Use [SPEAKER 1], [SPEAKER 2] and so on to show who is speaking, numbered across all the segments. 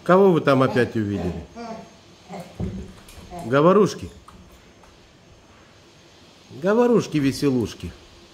[SPEAKER 1] Кого вы там опять увидели? Говорушки. Говорушки-веселушки.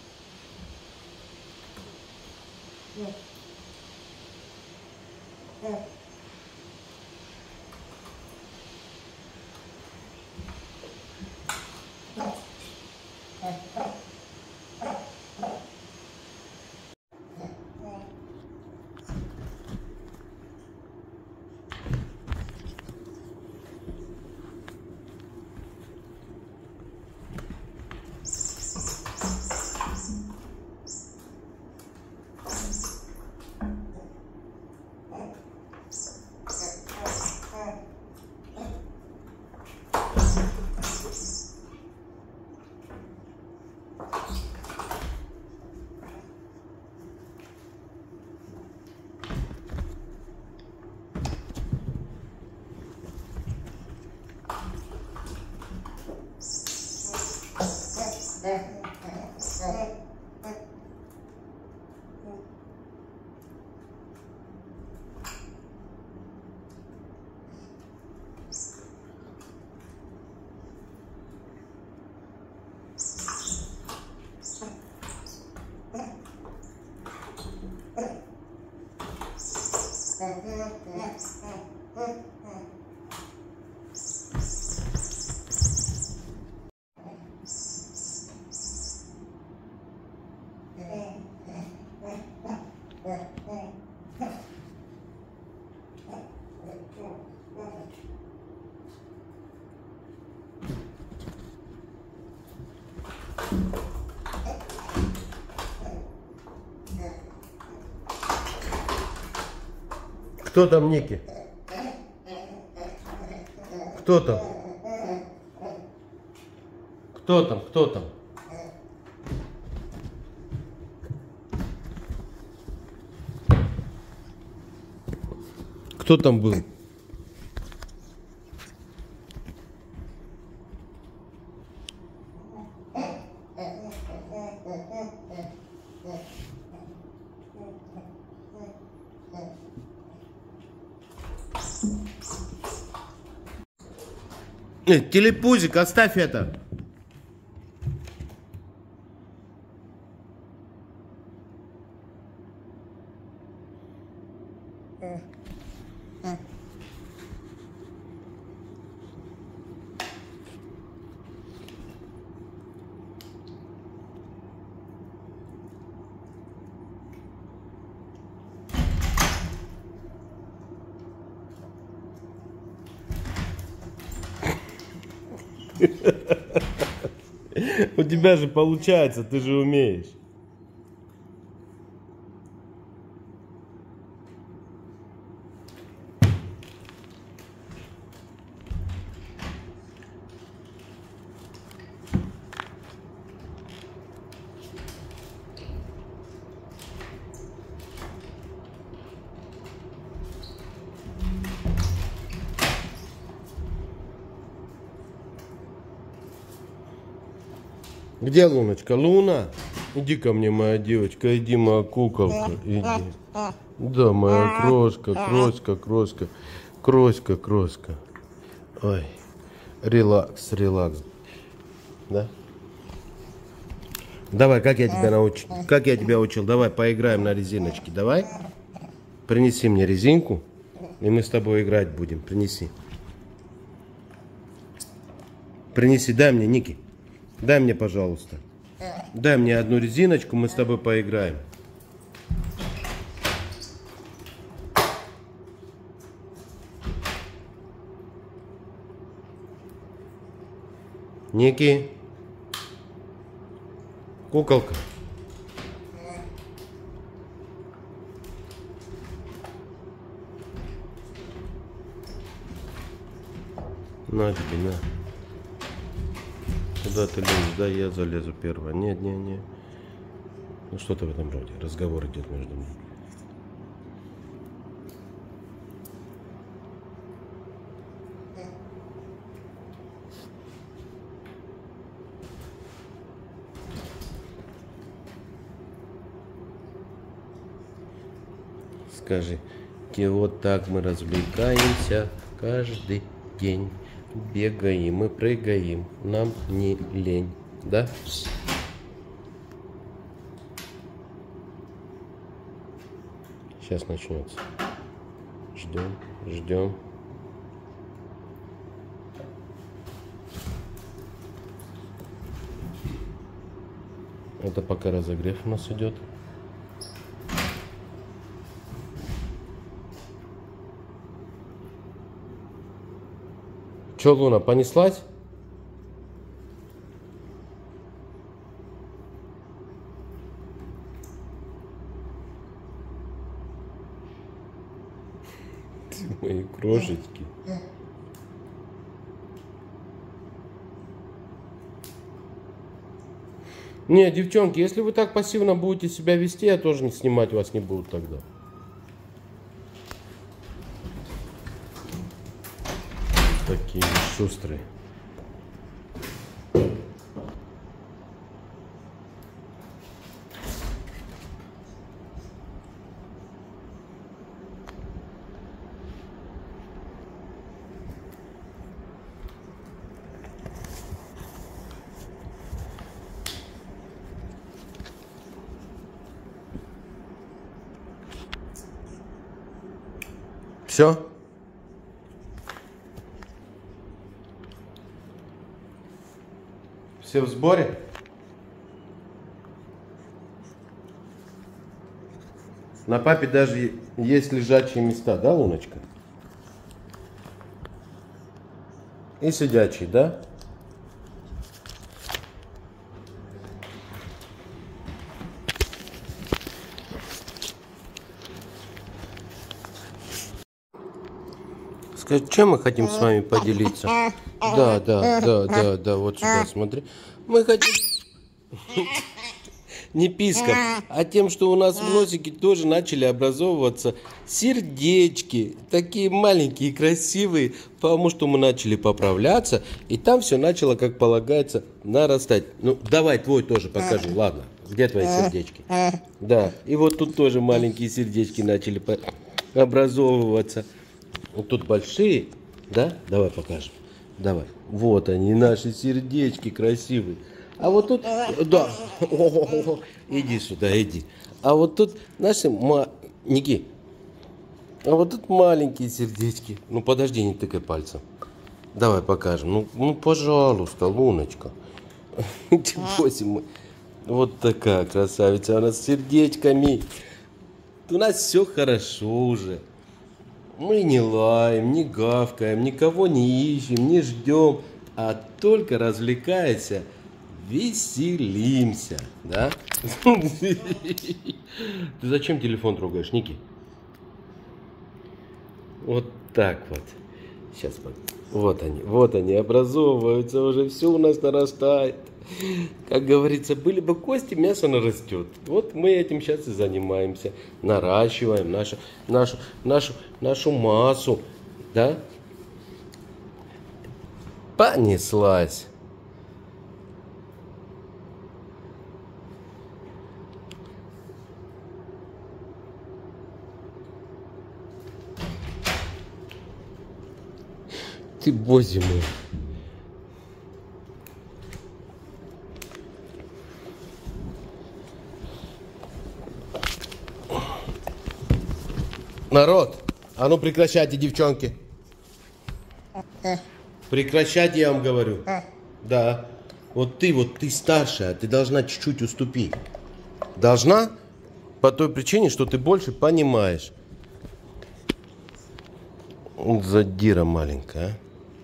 [SPEAKER 1] Кто там, Ники? Кто там? Кто там? Кто там? Кто там был? Телепузик, оставь это. У тебя же получается, ты же умеешь. Где Луночка? Луна? Иди ко мне, моя девочка, иди, моя куколка, иди. Да, моя крошка, крошка, крошка, крошка, крошка. Ой, релакс, релакс. Да? Давай, как я тебя научил? Как я тебя учил? Давай, поиграем на резиночке, давай. Принеси мне резинку, и мы с тобой играть будем. Принеси. Принеси, дай мне, Ники. Дай мне, пожалуйста. Дай мне одну резиночку, мы с тобой поиграем. Ники. Куколка. На тебе, на. Куда ты лезешь? Да, я залезу первая. Нет, нет, нет. Ну что-то в этом роде. Разговор идет между нами. Скажи, И вот так мы развлекаемся каждый день. Бегаем и прыгаем, нам не лень, да? Сейчас начнется. Ждем, ждем. Это пока разогрев у нас идет. Че, Луна, понеслась? Мои крошечки. Не, девчонки, если вы так пассивно будете себя вести, я тоже не снимать вас не буду тогда. Такие шустрые. Все? Все в сборе? На папе даже есть лежачие места, да, Луночка? И сидячие, да? Скажи, чем мы хотим с вами поделиться? Да, вот сюда смотри. Мы хотим... Не писком, а тем, что у нас в носике тоже начали образовываться сердечки. Такие маленькие, красивые, потому что мы начали поправляться. И там все начало, как полагается, нарастать. Ну, давай твой тоже покажу, ладно. Где твои сердечки? Да, и вот тут тоже маленькие сердечки начали образовываться. Вот тут большие, да? Давай покажем. Давай. Вот они, наши сердечки красивые. А вот тут, да, иди сюда, иди. А вот тут наши Ники. А вот тут маленькие сердечки. Ну подожди, не тыкай пальцем. Давай покажем. Ну пожалуйста, Луночка. Вот такая красавица. У нас с сердечками. У нас все хорошо уже. Мы не лаем, не гавкаем, никого не ищем, не ждем, а только развлекаемся, веселимся, да? Ты зачем телефон трогаешь, Ники? Вот так вот. Сейчас, вот они образовываются уже, все у нас нарастает. Как говорится, были бы кости, мясо нарастет. Вот мы этим сейчас и занимаемся. Наращиваем нашу массу. Да? Понеслась. Ты, боже мой. Народ, а ну прекращайте, девчонки. Прекращайте, я вам говорю. Да. Вот ты старшая, ты должна чуть-чуть уступить. Должна? По той причине, что ты больше понимаешь. Вот задира маленькая, а.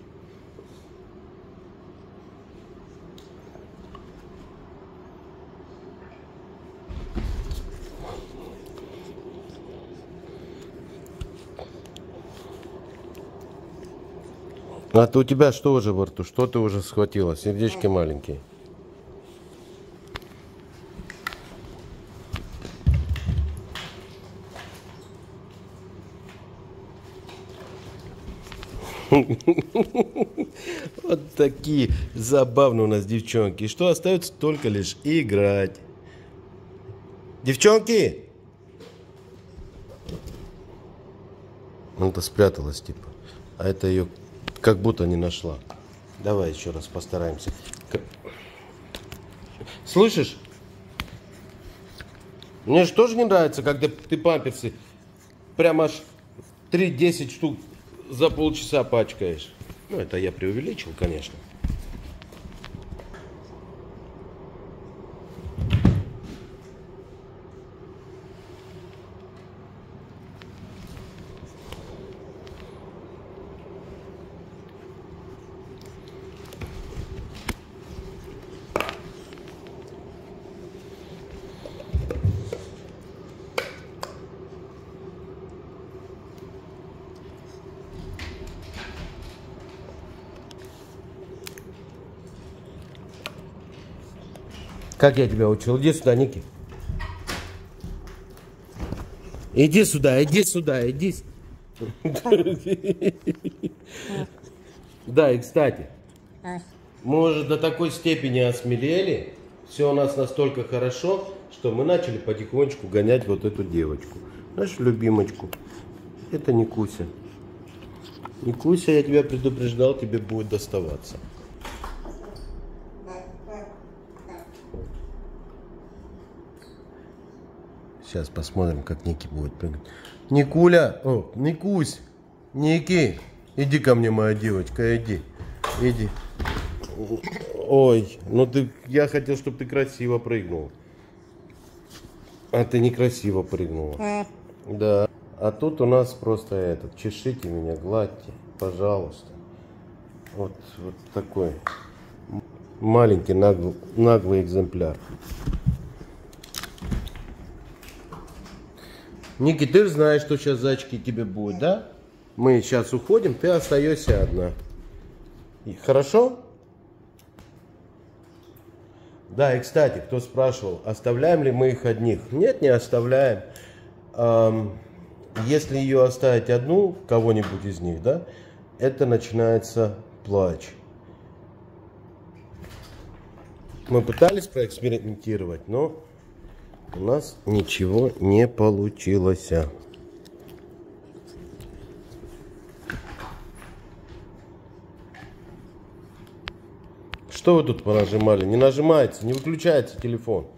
[SPEAKER 1] А то у тебя что уже во рту? Что ты уже схватила? Сердечки маленькие. Вот такие забавные у нас девчонки. Что остается только лишь играть. Девчонки! Она-то спряталась, типа. А это ее как будто не нашла. Давай еще раз постараемся. Слышишь? Мне же тоже не нравится, когда ты памперсы прям аж 3-10 штук за полчаса пачкаешь. Ну, это я преувеличил, конечно. Как я тебя учил? Иди сюда, Ники. Иди сюда, иди сюда, иди. Да, и кстати, мы уже до такой степени осмелели, все у нас настолько хорошо, что мы начали потихонечку гонять вот эту девочку. Нашу любимочку. Это Никуся. Никуся, я тебя предупреждал, тебе будет доставаться. Сейчас посмотрим, как Ники будет прыгать. Никуля, о, Никусь, Ники, иди ко мне, моя девочка, иди, иди. Ой, ну ты, я хотел, чтобы ты красиво прыгнула. А ты некрасиво прыгнула. Да. А тут у нас просто этот, чешите меня, гладьте, пожалуйста. Вот такой маленький наглый экземпляр. Ники, ты же знаешь, что сейчас зайчики тебе будет, да? Мы сейчас уходим, ты остаешься одна. Хорошо? Да, и кстати, кто спрашивал, оставляем ли мы их одних? Нет, не оставляем. Если ее оставить одну, кого-нибудь из них, да, это начинается плач. Мы пытались проэкспериментировать, но у нас ничего не получилось. Что вы тут понажимали? Не нажимается, не выключается телефон.